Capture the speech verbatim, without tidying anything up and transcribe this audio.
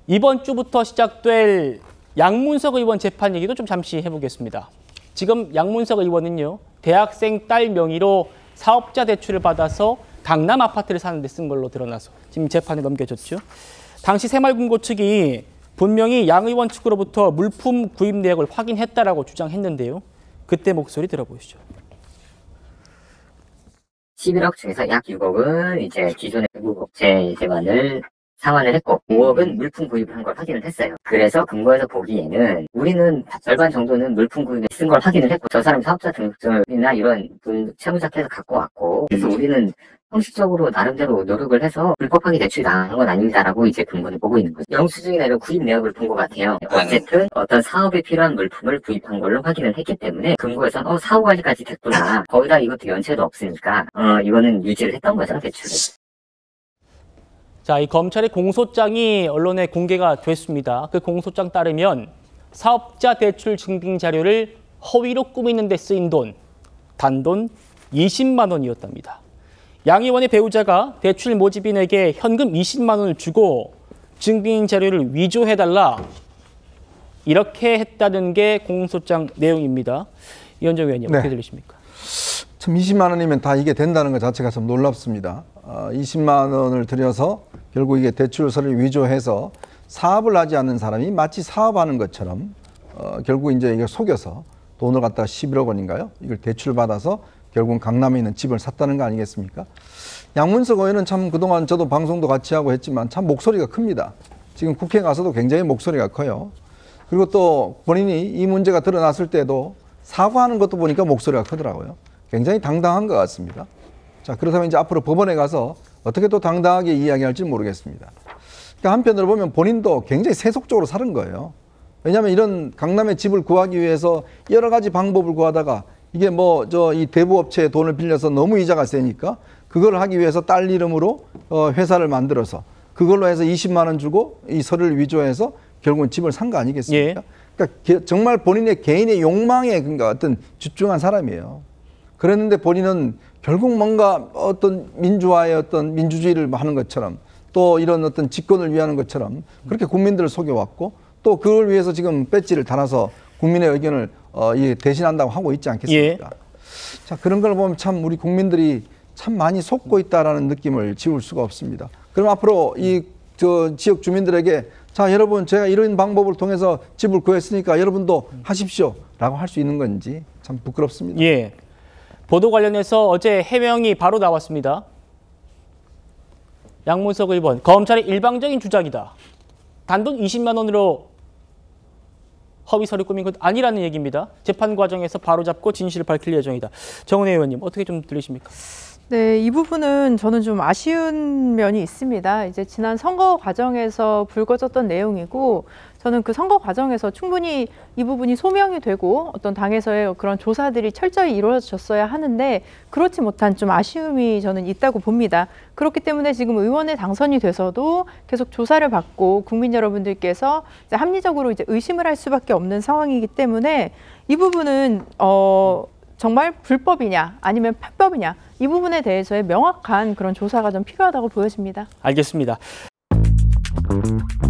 이번 주부터 시작될 양문석 의원 재판 얘기도 좀 잠시 해보겠습니다. 지금 양문석 의원은요, 대학생 딸 명의로 사업자 대출을 받아서 강남 아파트를 사는 데 쓴 걸로 드러나서 지금 재판에 넘겨졌죠. 당시 새마을금고 측이 분명히 양 의원 측으로부터 물품 구입 내역을 확인했다라고 주장했는데요. 그때 목소리 들어보시죠. 십일억 중에서 약 육억은 이제 기존의 무국제 재반을 상환을 했고 오억은 물품 구입을 한 걸 확인을 했어요. 그래서 근거에서 보기에는 우리는 절반 정도는 물품 구입에 쓴 걸 확인을 했고 저 사람이 사업자 등록증이나 이런 채무자켓을 갖고 왔고 그래서 우리는 형식적으로 나름대로 노력을 해서 불법하게 대출이 당한 건 아닙니다라고 이제 근거를 보고 있는 거죠. 영수증이나 이런 구입 내역을 본 것 같아요. 어쨌든 어떤 사업에 필요한 물품을 구입한 걸로 확인을 했기 때문에 근거에서는 어 사후 관리까지 됐구나. 거기다 이것도 연체도 없으니까 어 이거는 유지를 했던 거죠, 대출을. 자, 이 검찰의 공소장이 언론에 공개가 됐습니다. 그 공소장 따르면 사업자 대출 증빙 자료를 허위로 꾸미는 데 쓰인 돈, 단돈 이십만 원이었답니다. 양 의원의 배우자가 대출 모집인에게 현금 이십만 원을 주고 증빙 자료를 위조해달라 이렇게 했다는 게 공소장 내용입니다. 이현정 의원님 어떻게 네. 들리십니까? 참 이십만 원이면 다 이게 된다는 것 자체가 참 놀랍습니다. 어, 이십만 원을 들여서 결국 이게 대출서를 위조해서 사업을 하지 않는 사람이 마치 사업하는 것처럼 어, 결국 이제 이걸 속여서 돈을 갖다가 십일억 원인가요? 이걸 대출받아서 결국은 강남에 있는 집을 샀다는 거 아니겠습니까? 양문석 의원은 참 그동안 저도 방송도 같이 하고 했지만 참 목소리가 큽니다. 지금 국회 가서도 굉장히 목소리가 커요. 그리고 또 본인이 이 문제가 드러났을 때도 사과하는 것도 보니까 목소리가 크더라고요. 굉장히 당당한 것 같습니다. 자, 그렇다면 이제 앞으로 법원에 가서 어떻게 또 당당하게 이야기할지 모르겠습니다. 그러니까 한편으로 보면 본인도 굉장히 세속적으로 사는 거예요. 왜냐하면 이런 강남의 집을 구하기 위해서 여러 가지 방법을 구하다가 이게 뭐 저 이 대부업체에 돈을 빌려서 너무 이자가 세니까 그걸 하기 위해서 딸 이름으로 어 회사를 만들어서 그걸로 해서 이십만 원 주고 이 서류를 위조해서 결국은 집을 산 거 아니겠습니까? 예. 그러니까 정말 본인의 개인의 욕망에 그러니까 어떤 집중한 사람이에요. 그랬는데 본인은 결국 뭔가 어떤 민주화의 어떤 민주주의를 하는 것처럼 또 이런 어떤 집권을 위하는 것처럼 그렇게 국민들을 속여왔고 또 그걸 위해서 지금 배지를 달아서 국민의 의견을 어, 대신한다고 하고 있지 않겠습니까? 예. 자, 그런 걸 보면 참 우리 국민들이 참 많이 속고 있다라는 느낌을 지울 수가 없습니다. 그럼 앞으로 이 저 지역 주민들에게 자, 여러분 제가 이런 방법을 통해서 집을 구했으니까 여러분도 하십시오라고 할 수 있는 건지 참 부끄럽습니다. 예. 보도 관련해서 어제 해명이 바로 나왔습니다. 양문석 의원, 검찰의 일방적인 주장이다. 단돈 이십만 원으로 허위 서류 꾸민 것 아니라는 얘기입니다. 재판 과정에서 바로잡고 진실을 밝힐 예정이다. 정은혜 의원님, 어떻게 좀 들리십니까? 네, 이 부분은 저는 좀 아쉬운 면이 있습니다. 이제 지난 선거 과정에서 불거졌던 내용이고 저는 그 선거 과정에서 충분히 이 부분이 소명이 되고 어떤 당에서의 그런 조사들이 철저히 이루어졌어야 하는데 그렇지 못한 좀 아쉬움이 저는 있다고 봅니다. 그렇기 때문에 지금 의원에 당선이 돼서도 계속 조사를 받고 국민 여러분들께서 이제 합리적으로 이제 의심을 할 수밖에 없는 상황이기 때문에 이 부분은 어, 정말 불법이냐 아니면 편법이냐 이 부분에 대해서의 명확한 그런 조사가 좀 필요하다고 보여집니다. 알겠습니다.